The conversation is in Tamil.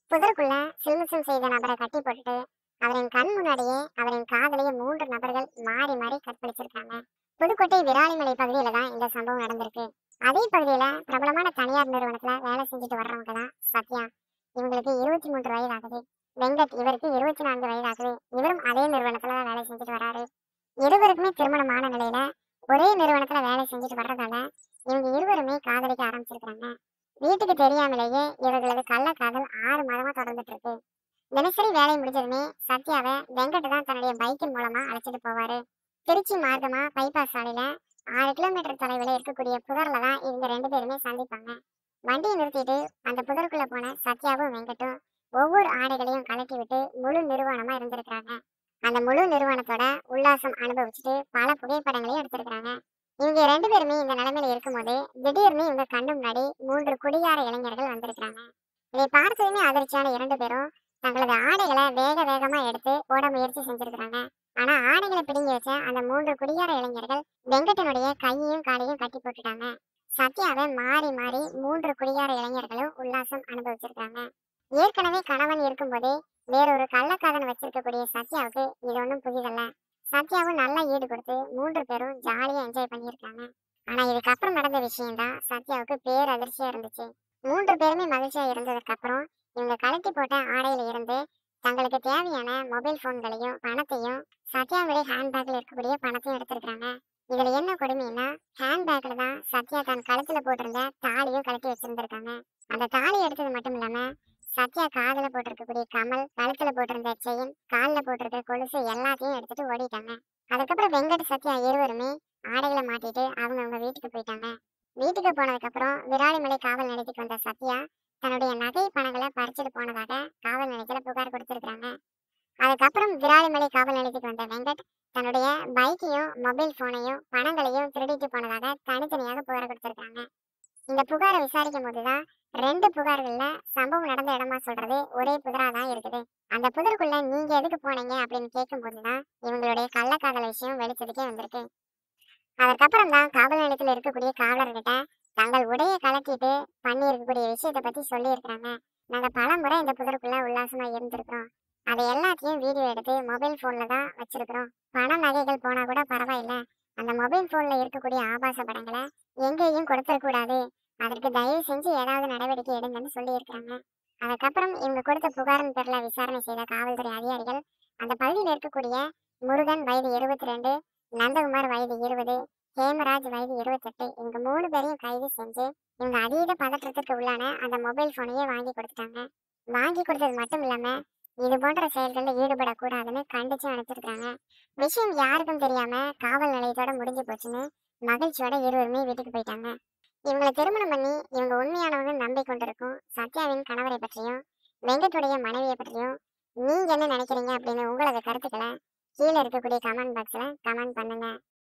புதருக்குள்ள சில்மிசம் செய்த நபரை கட்டி போட்டுட்டு அவரின் கண் முன்னாடியே அவரின் காதலிய 3 நபர்கள் மாறி மாறி கற்பழிச்சிருக்காங்க. புதுக்கோட்டை விராலிமலை பகுதியில தான் இந்த சம்பவம் நடந்திருக்கு. அதே பகுதியில பிரபலமான தனியார் நிறுவனத்துல வேலை செஞ்சுட்டு வர்றவங்க தான் சத்யா. இவங்களுக்கு 23 வயது ஆகுது. வெங்கட் இவருக்கு 24 வயது ஆகுது. இவரும் அதே நிறுவனத்துல வேலை செஞ்சுட்டு வர்றாரு. இருவருக்குமே திருமணமான நிலையில ஒரே நிறுவனத்துல வேலை செஞ்சுட்டு வர்றதால இவங்க இருவருமே காதலிக்க ஆரம்பிச்சிருக்காங்க. வீட்டுக்கு தெரியாமலேயே இவர்களது கள்ளக்காதல் 6 மாதமா தொடர்ந்துட்டு இருக்கு. தினசரி வேலை முடிஞ்சதுமே சத்யாவை வெங்கட் தான் தன்னுடைய பைக்கின் மூலமா அழைச்சிட்டு போவாரு. திருச்சி மார்க்கமா பைபாஸ் சாலையில 6 கிலோமீட்டர் தொலைவில் இருக்கக்கூடிய புதர்ல தான் இவங்க 2 பேருமே சந்திப்பாங்க. வண்டியை நிறுத்திட்டு அந்த புதருக்குள்ள போன சத்யாவும் வெங்கட்டும் ஒவ்வொரு ஆடைகளையும் கலட்டி விட்டு முழு நிறுவனமா இருந்திருக்கிறாங்க. அந்த முழு நிறுவனத்தோட உல்லாசம் அனுபவிச்சுட்டு பல புகைப்படங்களையும் எடுத்திருக்கிறாங்க. இவங்க 2 பேருமே இந்த நிலைமையில இருக்கும்போது திடீர்னு இவங்க கண்ணு முன்னாடி 3 குடிகார இளைஞர்கள் வந்திருக்கிறாங்க. இதை பார்த்ததுமே அதிர்ச்சியான 2 பேரும் தங்களது ஆடைகளை வேக வேகமா எடுத்து ஓட முயற்சி செஞ்சிருக்கிறாங்க. ஆனா ஆடைகளை பிடுங்கி வச்ச அந்த 3 குடிகார இளைஞர்கள் வெங்கடனுடைய கையையும் காலையும் கட்டி போட்டுட்டாங்க. சத்யாவை மாறி மாறி 3 குடிகார இளைஞர்களும் உல்லாசம் அனுபவிச்சிருக்காங்க. ஏற்கனவே கணவன் இருக்கும்போதே வேறொரு கள்ளக்காதன் வச்சிருக்கக்கூடிய சத்யாவுக்கு இது ஒன்றும் புதிதல்ல. சத்யாவும் நல்லா ஈடு கொடுத்து 3 பேரும் ஜாலியா என்ஜாய் பண்ணியிருக்காங்க. ஆனா இதுக்கப்புறம் நடந்த விஷயம் தான் சத்யாவுக்கு பேரதிர்ச்சியா இருந்துச்சு. 3 பேருமே மகிழ்ச்சியா இருந்ததுக்கு அப்புறம் இவங்க கழட்டி போட்ட ஆடையில இருந்து தங்களுக்கு தேவையான மொபைல் போன்களையும் பணத்தையும் சத்யாவுடைய ஹேண்ட்பேக்ல இருக்கக்கூடிய பணத்தையும் எடுத்திருக்காங்க. இதுல என்ன கொடுமைன்னா ஹேண்ட்பேக்ல தான் சத்யா தன் கழுத்துல போட்டிருந்த தாலியும் கழட்டி வச்சிருந்திருக்காங்க. அந்த தாலி எடுத்தது மட்டும் இல்லாம சத்யா காதுல போட்டிருக்கக்கூடிய கமல், கழுத்துல போட்டிருந்த செயின், கால்ல போட்டிருக்க கொலுசு எல்லாத்தையும் எடுத்துட்டு ஓடிட்டாங்க. அதுக்கப்புறம் வெங்கட் சத்யா இருவருமே ஆடைகளை மாட்டிட்டு அவங்க வீட்டுக்கு போயிட்டாங்க. வீட்டுக்கு போனதுக்கு அப்புறம் விராலிமலை காவல் நிலையத்துக்கு வந்த சத்யா தன்னுடைய நகை பணங்களை பறிச்சுட்டு போனதாக காவல் நிலையத்துல புகார் கொடுத்திருக்காங்க. அதுக்கப்புறம் விராலிமலை காவல் நிலையத்துக்கு வந்த வெங்கட் தன்னுடைய பைக்கையும் மொபைல் போனையும் பணங்களையும் திருடிட்டு போனதாக தனித்தனியாக புகார் கொடுத்திருக்காங்க. இந்த புகாரை விசாரிக்கும் போதுதான் 2 புகார்கள்ல சம்பவம் நடந்த இடமா சொல்றது ஒரே புதரா தான் இருக்குது. அந்த புதருக்குள்ள நீங்க எதுக்கு போனீங்க அப்படின்னு கேட்கும் போதுதான் இவங்களுடைய கள்ளக்காதல் விஷயம் வெளிச்சதுக்கே வந்திருக்கு. அதுக்கப்புறம் தான் காவல் நிலையத்தில் இருக்கக்கூடிய காவலர்கிட்ட தங்கள் உடையை கலட்டிட்டு பண்ணி இருக்கக்கூடிய விஷயத்தை பத்தி சொல்லி இருக்கிறாங்க. நாங்க பல முறை இந்த புதருக்குள்ள உல்லாசமா இருந்திருக்கிறோம். அதை எல்லாத்தையும் வீடியோ எடுத்து மொபைல் போன்ல தான் வச்சிருக்கிறோம். பண நகைகள் போனா கூட பரவாயில்ல, அந்த மொபைல் போன்ல இருக்கக்கூடிய ஆபாச படங்களை எங்கேயும் கொடுத்துடக்கூடாது. அதற்கு தயவு செஞ்சு ஏதாவது நடவடிக்கை எடுங்கன்னு சொல்லி இருக்கிறாங்க. அதுக்கப்புறம் இவங்க கொடுத்த புகாரின் பேர்ல விசாரணை செய்த காவல்துறை அதிகாரிகள் அந்த பகுதியில் இருக்கக்கூடிய முருகன் வயது 22, நந்தகுமார் வயது 20, ஹேமராஜ் வயது 28 இவங்க 3 பேரையும் கைது செஞ்சு இவங்க அதீத பதற்றத்திற்கு உள்ளான அந்த மொபைல் போனையே வாங்கி கொடுத்துட்டாங்க. வாங்கி கொடுத்தது மட்டும் இல்லாம இது போன்ற செயல்களில் ஈடுபடக்கூடாதுன்னு கண்டிச்சு அனுப்பிச்சிருக்காங்க. விஷயம் யாருக்கும் தெரியாம காவல் நிலையத்தோட முடிஞ்சு போச்சுன்னு மகிழ்ச்சியோட இருவருமே வீட்டுக்கு போயிட்டாங்க. இவங்களை திருமணம் பண்ணி இவங்க உண்மையானவங்க நம்பிக்கொண்டிருக்கும் சத்யாவின் கணவரை பற்றியும் வெங்கட்டுடைய மனைவியை பற்றியும் நீங்க என்ன நினைக்கிறீங்க அப்படின்னு உங்களது கருத்துக்களை கீழே இருக்கக்கூடிய கமெண்ட் பாக்ஸ்ல கமெண்ட் பண்ணுங்க.